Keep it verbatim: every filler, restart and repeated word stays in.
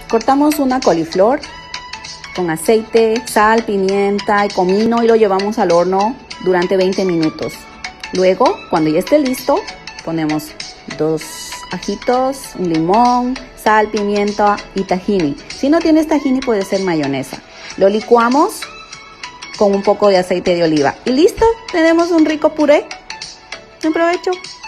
Cortamos una coliflor con aceite, sal, pimienta y comino y lo llevamos al horno durante veinte minutos. Luego, cuando ya esté listo, ponemos dos ajitos, un limón, sal, pimienta y tahini. Si no tienes tahini, puede ser mayonesa. Lo licuamos con un poco de aceite de oliva. Y listo, tenemos un rico puré. Buen provecho.